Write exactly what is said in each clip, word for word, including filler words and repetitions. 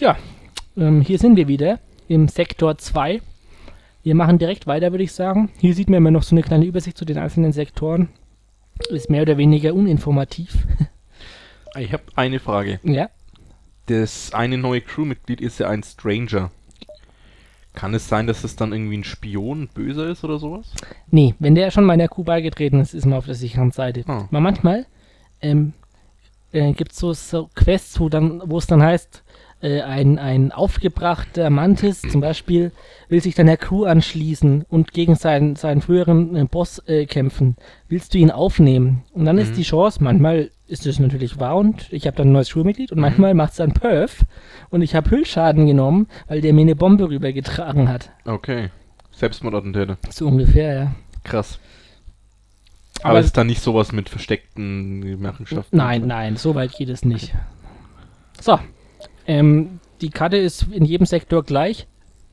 Ja, ähm, hier sind wir wieder im Sektor zwei. Wir machen direkt weiter, würde ich sagen. Hier sieht man immer noch so eine kleine Übersicht zu den einzelnen Sektoren. Ist mehr oder weniger uninformativ. Ich habe eine Frage. Ja. Das eine neue Crewmitglied ist ja ein Stranger. Kann es sein, dass es dann irgendwie ein Spion, ein Böser ist oder sowas? Nee, wenn der schon mal in der Crew beigetreten ist, ist man auf der sicheren Seite. Ah. Aber manchmal ähm, äh, gibt es so, so Quests, wo, dann, wo es dann heißt, äh, ein, ein aufgebrachter Mantis zum Beispiel will sich dann der Crew anschließen und gegen seinen, seinen früheren äh, Boss äh, kämpfen. Willst du ihn aufnehmen? Und dann Mhm. ist die Chance, manchmal ist es natürlich wahr und ich habe dann ein neues Crewmitglied und manchmal macht es dann Perf und ich habe Hüllschaden genommen, weil der mir eine Bombe rübergetragen hat. Okay. Selbstmordattentäter. So ungefähr, ja. Krass. Aber, Aber es ist dann nicht sowas mit versteckten Machenschaften? Nein, nein, so weit geht es nicht. So, ähm, die Karte ist in jedem Sektor gleich.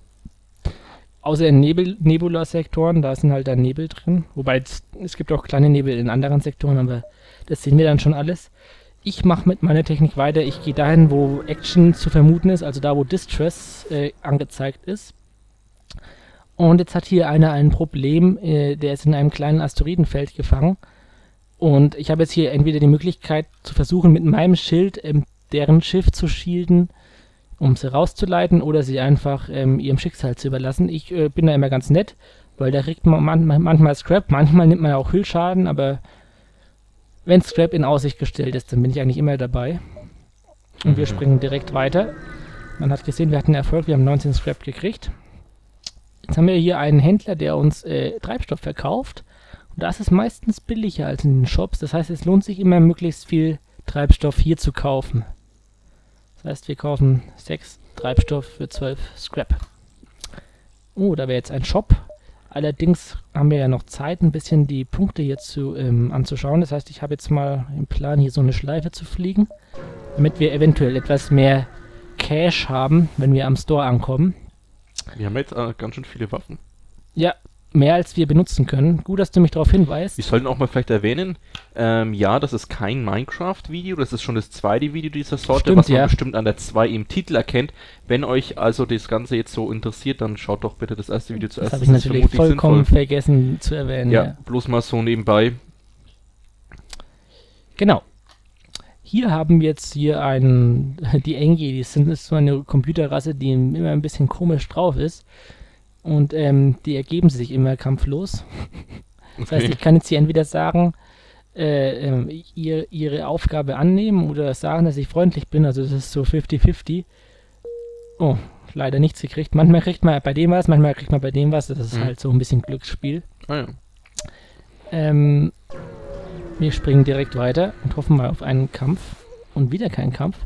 Außer in Nebel, Nebula-Sektoren, da sind halt da Nebel drin. Wobei es, es gibt auch kleine Nebel in anderen Sektoren, aber das sehen wir dann schon alles. Ich mache mit meiner Technik weiter. Ich gehe dahin, wo Action zu vermuten ist, also da, wo Distress äh, angezeigt ist. Und jetzt hat hier einer ein Problem, äh, der ist in einem kleinen Asteroidenfeld gefangen. Und ich habe jetzt hier entweder die Möglichkeit zu versuchen, mit meinem Schild ähm, deren Schiff zu shielden, um sie rauszuleiten, oder sie einfach ähm, ihrem Schicksal zu überlassen. Ich äh, bin da immer ganz nett, weil da kriegt man man manchmal Scrap, manchmal nimmt man auch Hüllschaden, aber wenn Scrap in Aussicht gestellt ist, dann bin ich eigentlich immer dabei. Und wir Mhm. springen direkt weiter. Man hat gesehen, wir hatten Erfolg, wir haben neunzehn Scrap gekriegt. Jetzt haben wir hier einen Händler, der uns äh, Treibstoff verkauft. Und das ist meistens billiger als in den Shops. Das heißt, es lohnt sich immer, möglichst viel Treibstoff hier zu kaufen. Das heißt, wir kaufen sechs Treibstoff für zwölf Scrap. Oh, da wäre jetzt ein Shop. Allerdings haben wir ja noch Zeit, ein bisschen die Punkte hier zu, ähm, anzuschauen. Das heißt, ich habe jetzt mal im Plan, hier so eine Schleife zu fliegen, damit wir eventuell etwas mehr Cash haben, wenn wir am Store ankommen. Wir haben jetzt äh, ganz schön viele Waffen. Ja, mehr als wir benutzen können. Gut, dass du mich darauf hinweist. Wir sollten auch mal vielleicht erwähnen, ähm, ja, das ist kein Minecraft-Video, das ist schon das zweite Video dieser Sorte, Stimmt, was man ja. bestimmt an der zwei im Titel erkennt. Wenn euch also das Ganze jetzt so interessiert, dann schaut doch bitte das erste Video Das zuerst. habe ich ist natürlich vollkommen sinnvoll. vergessen zu erwähnen. Ja, Ja. bloß mal so nebenbei. Genau. Hier haben wir jetzt hier einen, die Engi, die sind ist so eine Computerrasse, die immer ein bisschen komisch drauf ist. Und ähm, die ergeben sich immer kampflos. Das heißt, Okay. ich kann jetzt hier entweder sagen, äh, ähm, ihr, ihre Aufgabe annehmen oder sagen, dass ich freundlich bin. Also das ist so fifty fifty. Oh, leider nichts gekriegt. Manchmal kriegt man bei dem was, manchmal kriegt man bei dem was. Das ist Mhm. halt so ein bisschen Glücksspiel. Ah, ja. Ähm, wir springen direkt weiter und hoffen mal auf einen Kampf. Und wieder kein Kampf.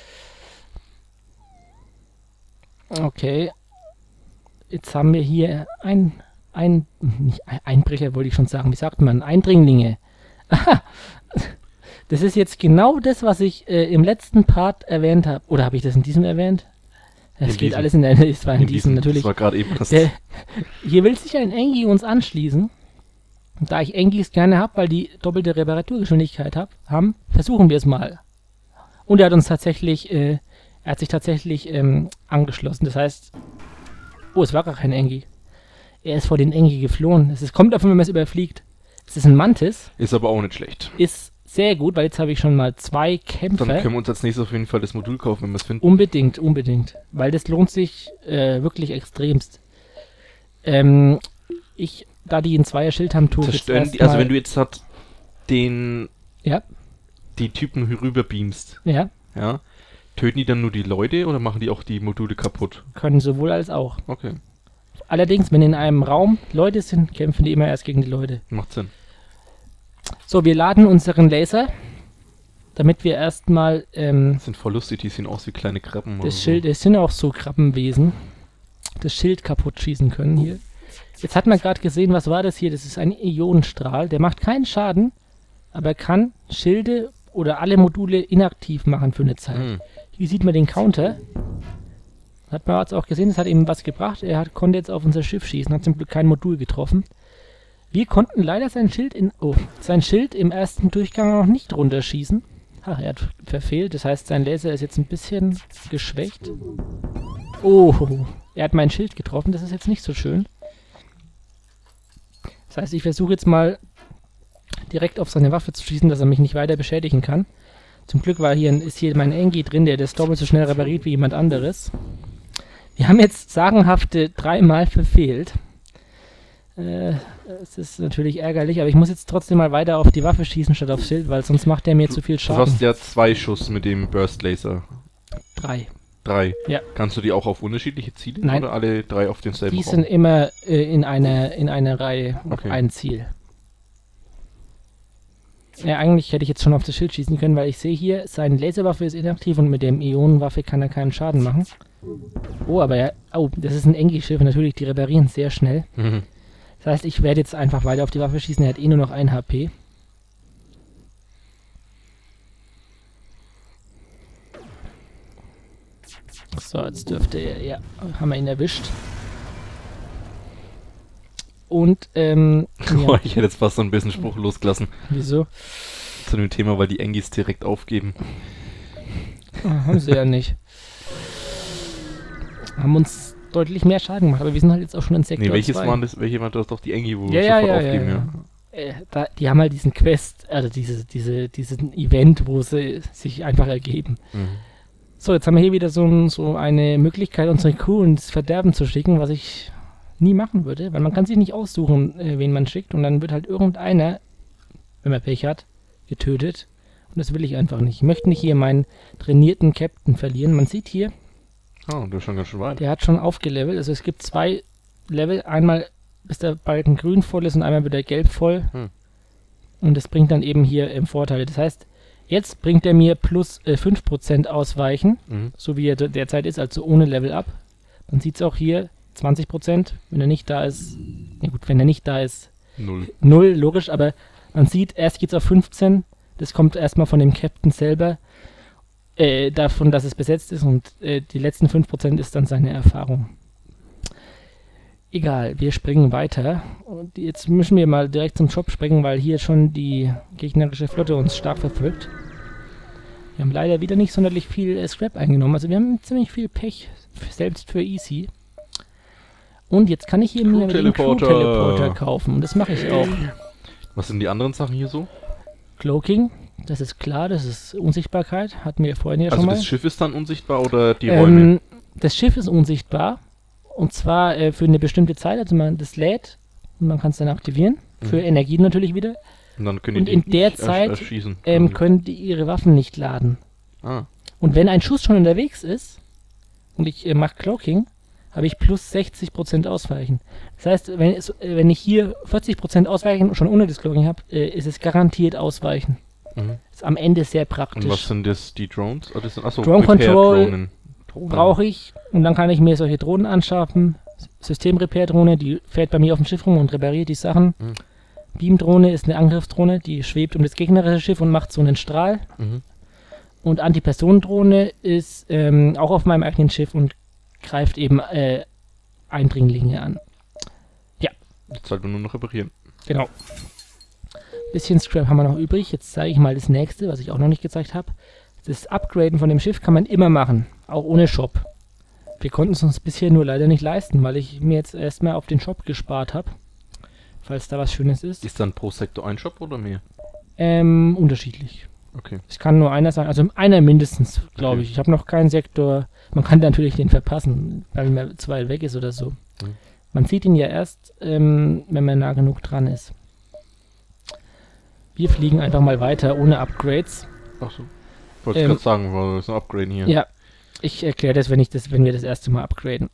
Okay. Jetzt haben wir hier ein, ein, nicht ein Einbrecher wollte ich schon sagen, wie sagt man? Eindringlinge. Aha. Das ist jetzt genau das, was ich äh, im letzten Part erwähnt habe. Oder habe ich das in diesem erwähnt? Es In geht diesem. alles in der, es war in, In diesem, diesem, natürlich. Das war gerade eben das. Der, hier will sich ein Engi uns anschließen. Und da ich Engis gerne habe, weil die doppelte Reparaturgeschwindigkeit hab, haben, versuchen wir es mal. Und er hat uns tatsächlich, äh, er hat sich tatsächlich ähm, angeschlossen. Das heißt, oh, es war gar kein Engi. Er ist vor den Engi geflohen. Es ist, kommt davon, wenn man es überfliegt. Es ist ein Mantis. Ist aber auch nicht schlecht. Ist sehr gut, weil jetzt habe ich schon mal zwei Kämpfer. Dann können wir uns als nächstes auf jeden Fall das Modul kaufen, wenn wir es finden. Unbedingt, unbedingt. Weil das lohnt sich äh, wirklich extremst. Ähm, ich, da die ein Zweier-Schild haben, tue ich jetzt Zerstören die, also erstmal- wenn du jetzt hat den Ja, die Typen rüber beamst, ja, ja, töten die dann nur die Leute oder machen die auch die Module kaputt? können sowohl als auch. Okay, Allerdings, wenn in einem Raum Leute sind, kämpfen die immer erst gegen die Leute. macht Sinn. So, wir laden unseren Laser, damit wir erstmal ähm, Das sind voll lustig, die sehen aus wie kleine Krabben. oder das Schild, es sind auch so Krabbenwesen, das Schild kaputt schießen können hier. Jetzt hat man gerade gesehen, was war das hier? Das ist ein Ionenstrahl, der macht keinen Schaden, aber kann Schilde oder alle Module inaktiv machen für eine Zeit. Hm. Hier sieht man den Counter. Hat man jetzt auch gesehen, das hat ihm was gebracht. Er hat, konnte jetzt auf unser Schiff schießen, hat zum Glück kein Modul getroffen. Wir konnten leider sein Schild in, oh, sein Schild im ersten Durchgang noch nicht runterschießen. Ach, er hat verfehlt. Das heißt, sein Laser ist jetzt ein bisschen geschwächt. Oh, er hat mein Schild getroffen. Das ist jetzt nicht so schön. Das heißt, ich versuche jetzt mal direkt auf seine Waffe zu schießen, dass er mich nicht weiter beschädigen kann. Zum Glück war hier, ist hier mein Engi drin, der das doppelt so schnell repariert wie jemand anderes. Wir haben jetzt sagenhafte dreimal verfehlt. Äh, es ist natürlich ärgerlich, aber ich muss jetzt trotzdem mal weiter auf die Waffe schießen statt aufs Schild, weil sonst macht der mir zu viel Schaden. Du hast ja zwei Schuss mit dem Burst Laser. Drei. Drei. Ja. Kannst du die auch auf unterschiedliche Ziele? Nein. Oder alle drei auf denselben Die Raum? sind immer äh, in einer in einer Reihe auf Okay. ein Ziel. Ja, eigentlich hätte ich jetzt schon auf das Schild schießen können, weil ich sehe hier, seine Laserwaffe ist inaktiv und mit der Ionenwaffe kann er keinen Schaden machen. Oh, aber ja, oh, das ist ein Engi-Schiff und natürlich, die reparieren sehr schnell. Mhm. Das heißt, ich werde jetzt einfach weiter auf die Waffe schießen, er hat eh nur noch ein H P. So, jetzt dürfte er, ja, haben wir ihn erwischt. Und, ähm, Boah, ja, ich hätte jetzt fast so ein bisschen Spruch losgelassen wieso? zu dem Thema, weil die Engis direkt aufgeben. Ah, haben sie ja nicht. Haben uns deutlich mehr Schaden gemacht, aber wir sind halt jetzt auch schon in Sektor Nee, welches zwei. waren das? Welche waren das doch die Engi, wo Ja, ja, sofort ja, aufgeben, ja, ja? ja. Äh, da, die haben halt diesen Quest, also diese, diese, diesen Event, wo sie sich einfach ergeben. Mhm. So, jetzt haben wir hier wieder so, ein, so eine Möglichkeit, unsere Crew ins Verderben zu schicken, was ich nie machen würde, weil man kann sich nicht aussuchen, äh, wen man schickt und dann wird halt irgendeiner, wenn man Pech hat, getötet und das will ich einfach nicht. Ich möchte nicht hier meinen trainierten Captain verlieren. Man sieht hier, Ah, du bist schon ganz schön weit. der hat schon aufgelevelt, also es gibt zwei Level, einmal bis der Balken grün voll ist und einmal wird er gelb voll Hm. und das bringt dann eben hier ähm, Vorteile. Das heißt, jetzt bringt er mir plus äh, fünf Prozent Ausweichen, Mhm. so wie er de- derzeit ist, also ohne Level Up. Man sieht es auch hier, zwanzig Prozent, wenn er nicht da ist, ja gut, wenn er nicht da ist, Null. null, logisch, aber man sieht, erst geht es auf fünfzehn, das kommt erstmal von dem Captain selber, äh, davon, dass es besetzt ist und äh, die letzten fünf Prozent ist dann seine Erfahrung. Egal, wir springen weiter und jetzt müssen wir mal direkt zum Shop springen, weil hier schon die gegnerische Flotte uns stark verfolgt. Wir haben leider wieder nicht sonderlich viel äh, Scrap eingenommen, also wir haben ziemlich viel Pech, f- selbst für Easy. Und jetzt kann ich hier mir den Crew-Teleporter. Crew-Teleporter kaufen und das mache ich auch. Was sind die anderen Sachen hier so? Cloaking, das ist klar, das ist Unsichtbarkeit, hatten wir vorhin ja Also schon mal. das Schiff ist dann unsichtbar oder die Räume? Ähm, das Schiff ist unsichtbar und zwar äh, für eine bestimmte Zeit, also man das lädt und man kann es dann aktivieren, für Mhm. Energie natürlich wieder. Und dann können und die in dich der nicht Zeit, ersch erschießen. Ähm, quasi. können die ihre Waffen nicht laden. Ah. Und wenn ein Schuss schon unterwegs ist und ich äh, mache Cloaking, habe ich plus sechzig Prozent Ausweichen. Das heißt, wenn, es, äh, wenn ich hier vierzig Prozent Ausweichen schon ohne das Cloaking habe, äh, ist es garantiert Ausweichen. Mhm. Ist am Ende sehr Und praktisch. was sind das, die Drones? Oh, das sind, achso, Drone Control Repair-Drohnen. Drohnen. Brauche ich und dann kann ich mir solche Drohnen anschaffen. S- System-Repair-Drohne, die fährt bei mir auf dem Schiff rum und repariert die Sachen. Mhm. Beam-Drohne ist eine Angriffsdrohne, die schwebt um das gegnerische Schiff und macht so einen Strahl. Mhm. Und Antipersonendrohne ist ähm, auch auf meinem eigenen Schiff und greift eben äh, Eindringlinge an. Jetzt sollten wir nur noch reparieren. Genau. Bisschen Scrap haben wir noch übrig. Jetzt zeige ich mal das nächste, was ich auch noch nicht gezeigt habe. Das Upgraden von dem Schiff kann man immer machen, auch ohne Shop. Wir konnten es uns bisher nur leider nicht leisten, weil ich mir jetzt erstmal auf den Shop gespart habe. Falls da was Schönes ist. Ist dann pro Sektor ein Shop oder mehr? Ähm, unterschiedlich. Okay. Es kann nur einer sein, also einer mindestens, glaube Okay. ich. Ich habe noch keinen Sektor. Man kann natürlich den verpassen, weil man zu weit weg ist oder so. Mhm. Man sieht ihn ja erst, ähm, wenn man nah genug dran ist. Wir fliegen einfach mal weiter ohne Upgrades. Achso. Wollte Ähm, ich gerade sagen, weil wir so upgraden hier. Ja, ich erkläre das, wenn ich das, wenn wir das erste Mal upgraden.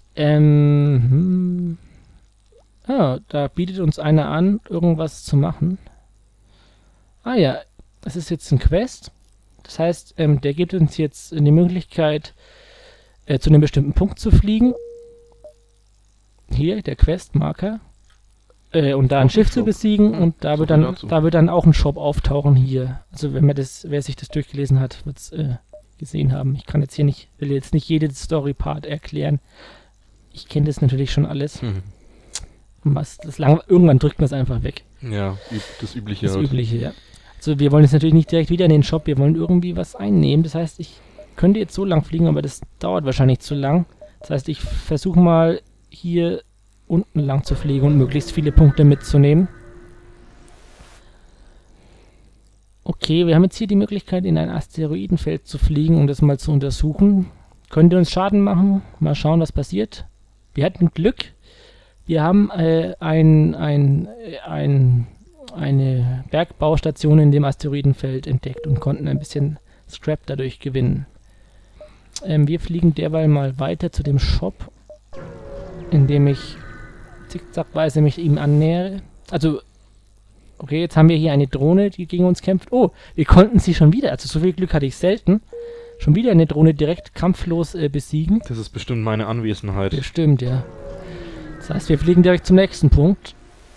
Ähm, hm. Ah, da bietet uns einer an, irgendwas zu machen. Ah ja, das ist jetzt ein Quest. Das heißt, ähm, der gibt uns jetzt die Möglichkeit, äh, zu einem bestimmten Punkt zu fliegen. Hier, der Questmarker. Äh, und da ein Auch ein Schiff zu Shop. besiegen Hm, und da so wird, viel dann, dazu. da wird dann auch ein Shop auftauchen hier. Also wenn man das, wer sich das durchgelesen hat, wird es äh, gesehen haben. Ich kann jetzt hier nicht, will jetzt nicht jede Story-Part erklären. Ich kenne das natürlich schon alles. Mhm. Was, das lang, irgendwann drückt man es einfach weg. Ja, üb das Übliche. Das halt. Übliche, ja. Also wir wollen jetzt natürlich nicht direkt wieder in den Shop, wir wollen irgendwie was einnehmen. Das heißt, ich könnte jetzt so lang fliegen, aber das dauert wahrscheinlich zu lang. Das heißt, ich versuche mal hier unten lang zu fliegen und möglichst viele Punkte mitzunehmen. Okay, wir haben jetzt hier die Möglichkeit, in ein Asteroidenfeld zu fliegen, um das mal zu untersuchen. Könnte uns Schaden machen. Mal schauen, was passiert. Wir hatten Glück. Wir haben äh, ein, ein, ein, eine Bergbaustation in dem Asteroidenfeld entdeckt und konnten ein bisschen Scrap dadurch gewinnen. Ähm, wir fliegen derweil mal weiter zu dem Shop, indem ich zickzackweise mich ihm annähere. Also, okay, jetzt haben wir hier eine Drohne, die gegen uns kämpft. Oh, wir konnten sie schon wieder, also so viel Glück hatte ich selten, schon wieder eine Drohne direkt kampflos äh, besiegen. Das ist bestimmt meine Anwesenheit. Bestimmt, ja. Das heißt, wir fliegen direkt zum nächsten Punkt.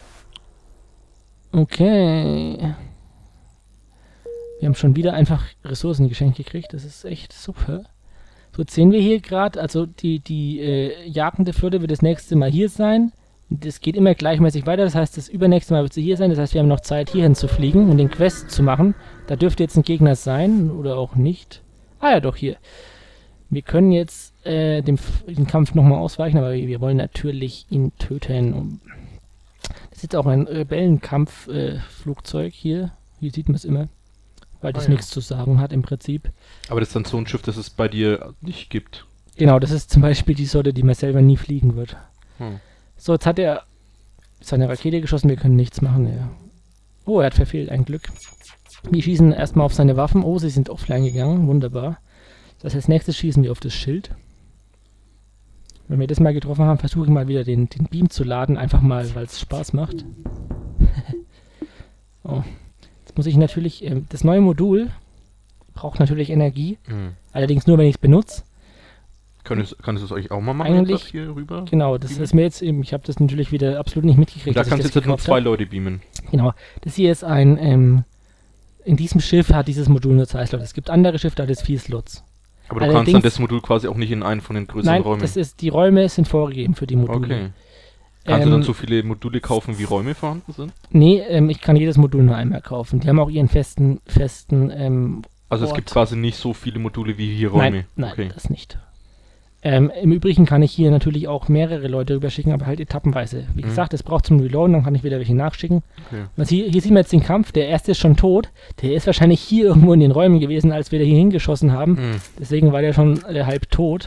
Okay. Wir haben schon wieder einfach Ressourcen geschenkt gekriegt. Das ist echt super. So, jetzt sehen wir hier gerade, also die, die äh, jagende Flotte wird das nächste Mal hier sein. Das geht immer gleichmäßig weiter, das heißt, das übernächste Mal wird sie hier sein. Das heißt, wir haben noch Zeit, hierhin zu fliegen und den Quest zu machen. Da dürfte jetzt ein Gegner sein oder auch nicht. Ah ja, doch, hier. Wir können jetzt äh, dem, den Kampf nochmal ausweichen, aber wir, wir wollen natürlich ihn töten. Das ist jetzt auch ein Rebellenkampfflugzeug äh, hier. Hier sieht man es immer. Weil das ah, ja. nichts zu sagen hat im Prinzip. Aber das ist dann so ein Schiff, das es bei dir nicht gibt. Genau, das ist zum Beispiel die Sorte, die man selber nie fliegen wird. Hm. So, jetzt hat er seine Rakete geschossen, wir können nichts machen. Ja. Oh, er hat verfehlt, ein Glück. Wir schießen erstmal auf seine Waffen. Oh, sie sind offline gegangen, wunderbar. Das heißt, als nächstes schießen wir auf das Schild. Wenn wir das mal getroffen haben, versuche ich mal wieder den, den Beam zu laden, einfach mal, weil es Spaß macht. Oh. Jetzt muss ich natürlich, äh, das neue Modul braucht natürlich Energie, mhm. allerdings nur, wenn ich es benutze. Kannst du es euch auch mal machen, eigentlich hier rüber? Genau, das beamen? Ist mir jetzt eben, ich habe das natürlich wieder absolut nicht mitgekriegt. Und da kannst du jetzt nur zwei hab. Leute beamen. Genau, das hier ist ein, ähm, in diesem Schiff hat dieses Modul nur zwei Slots. Es gibt andere Schiffe, da hat es vier Slots. Aber du allerdings, kannst dann das Modul quasi auch nicht in einen von den größeren nein, Räumen? Nein, das ist, die Räume sind vorgegeben für die Module. Okay. Kannst ähm, du dann so viele Module kaufen, wie Räume vorhanden sind? Nee, ähm, ich kann jedes Modul nur einmal kaufen. Die haben auch ihren festen, festen ähm, Also Ort. Es gibt quasi nicht so viele Module wie hier Räume? Nein, nein, okay. Das nicht. Ähm, Im Übrigen kann ich hier natürlich auch mehrere Leute rüberschicken, aber halt etappenweise. Wie mhm. gesagt, es braucht zum Reloaden, dann kann ich wieder welche nachschicken. Okay. Und hier, hier sehen wir jetzt den Kampf, der erste ist schon tot. Der ist wahrscheinlich hier irgendwo in den Räumen gewesen, als wir da hier hingeschossen haben. Mhm. Deswegen war der schon äh, halb tot.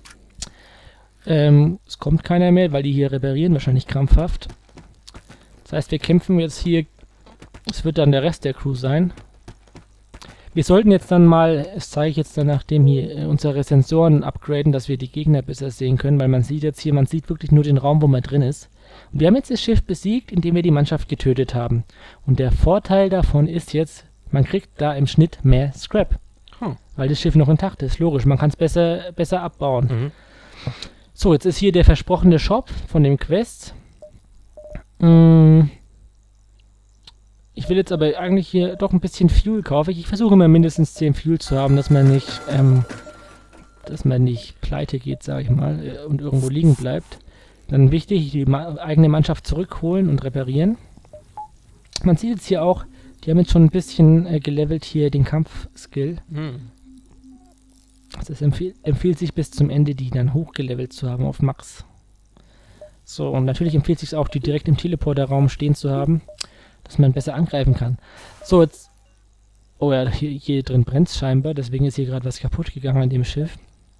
Ähm, es kommt keiner mehr, weil die hier reparieren, wahrscheinlich krampfhaft. Das heißt, wir kämpfen jetzt hier, es wird dann der Rest der Crew sein. Wir sollten jetzt dann mal, das zeige ich jetzt dann, nachdem hier äh, unsere Sensoren upgraden, dass wir die Gegner besser sehen können, weil man sieht jetzt hier, man sieht wirklich nur den Raum, wo man drin ist. Und wir haben jetzt das Schiff besiegt, indem wir die Mannschaft getötet haben. Und der Vorteil davon ist jetzt, man kriegt da im Schnitt mehr Scrap. Hm. Weil das Schiff noch intakt ist, logisch, man kann es besser, besser abbauen. Mhm. So, jetzt ist hier der versprochene Shop von dem Quest. Mmh. Ich will jetzt aber eigentlich hier doch ein bisschen Fuel kaufen. Ich versuche immer mindestens zehn Fuel zu haben, dass man nicht, ähm, dass man nicht pleite geht, sage ich mal, äh, und irgendwo liegen bleibt. Dann wichtig, die ma eigene Mannschaft zurückholen und reparieren. Man sieht jetzt hier auch, die haben jetzt schon ein bisschen äh, gelevelt hier den Kampfskill. Hm. Also es empfiehlt, empfiehlt sich bis zum Ende, die dann hochgelevelt zu haben auf Max. So, und natürlich empfiehlt es sich auch, die direkt im Teleporterraum stehen zu haben, dass man besser angreifen kann. So, jetzt... Oh ja, hier, hier drin brennt es scheinbar, deswegen ist hier gerade was kaputt gegangen an dem Schiff.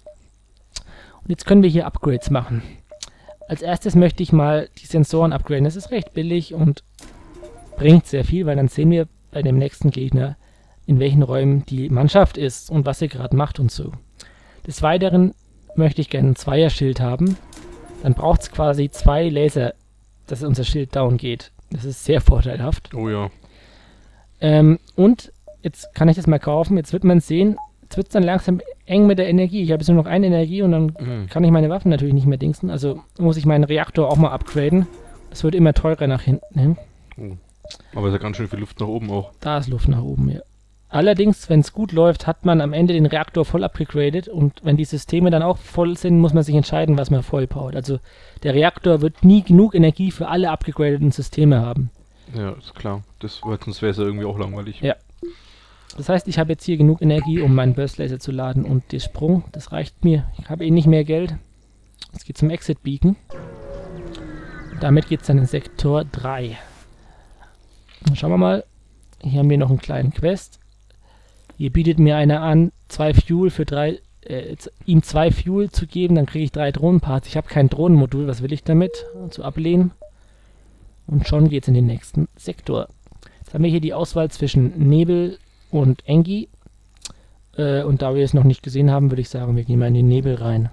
Und jetzt können wir hier Upgrades machen. Als erstes möchte ich mal die Sensoren upgraden. Das ist recht billig und bringt sehr viel, weil dann sehen wir bei dem nächsten Gegner, in welchen Räumen die Mannschaft ist und was sie gerade macht und so. Des Weiteren möchte ich gerne ein Zweierschild haben. Dann braucht es quasi zwei Laser, dass unser Schild down geht. Das ist sehr vorteilhaft. Oh ja. Ähm, und jetzt kann ich das mal kaufen. Jetzt wird man sehen, jetzt wird es dann langsam eng mit der Energie. Ich habe jetzt nur noch eine Energie und dann mhm. kann ich meine Waffen natürlich nicht mehr dingsen. Also muss ich meinen Reaktor auch mal upgraden. Das wird immer teurer nach hinten hin. Oh. Aber es ist ja ganz schön viel Luft nach oben auch. Da ist Luft nach oben, ja. Allerdings, wenn es gut läuft, hat man am Ende den Reaktor voll upgegradet und wenn die Systeme dann auch voll sind, muss man sich entscheiden, was man voll baut. Also der Reaktor wird nie genug Energie für alle upgegradeten Systeme haben. Ja, ist klar. Das, weil sonst wäre es ja irgendwie auch langweilig. Ja. Das heißt, ich habe jetzt hier genug Energie, um meinen Burst Laser zu laden und den Sprung, das reicht mir. Ich habe eh nicht mehr Geld. Jetzt geht zum Exit Beacon. Damit geht es dann in Sektor drei. Dann schauen wir mal. Hier haben wir noch einen kleinen Quest. Hier bietet mir einer an, zwei Fuel für drei, äh, ihm zwei Fuel zu geben, dann kriege ich drei Drohnenparts. Ich habe kein Drohnenmodul, was will ich damit? Zu ablehnen. Und schon geht es in den nächsten Sektor. Jetzt haben wir hier die Auswahl zwischen Nebel und Engi. Äh, und da wir es noch nicht gesehen haben, würde ich sagen, wir gehen mal in den Nebel rein.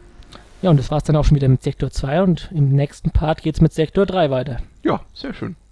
Ja, und das war es dann auch schon wieder mit Sektor zwei und im nächsten Part geht es mit Sektor drei weiter. Ja, sehr schön.